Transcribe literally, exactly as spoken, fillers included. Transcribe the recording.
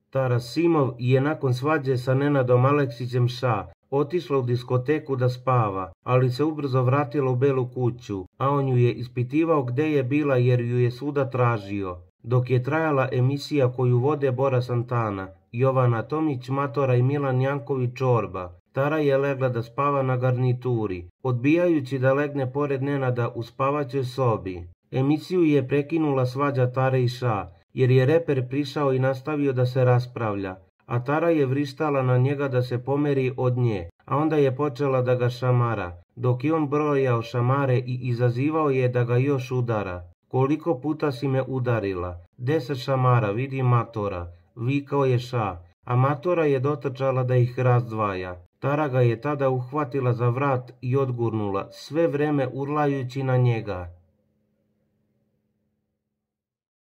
Tara Simov je nakon svađe sa Nenadom Aleksićem Ša otišla u diskoteku da spava, ali se ubrzo vratila u Belu kuću, a on ju je ispitivao gde je bila jer ju je svuda tražio. Dok je trajala emisija koju vode Bora Santana, Jovana Tomić Matora i Milan Janković Čorba, Tara je legla da spava na garnituri, odbijajući da legne pored Nenada u spavaćoj sobi. Emisiju je prekinula svađa Tare i Ša, jer je reper prišao i nastavio da se raspravlja, a Tara je vrištala na njega da se pomeri od nje, a onda je počela da ga šamara, dok je on brojao šamare i izazivao je da ga još udara. Koliko puta si me udarila? Deset šamara, vidi Matora, vikao je Ša, a Matora je dotrčala da ih razdvaja. Tara ga je tada uhvatila za vrat i odgurnula, sve vreme urlajući na njega.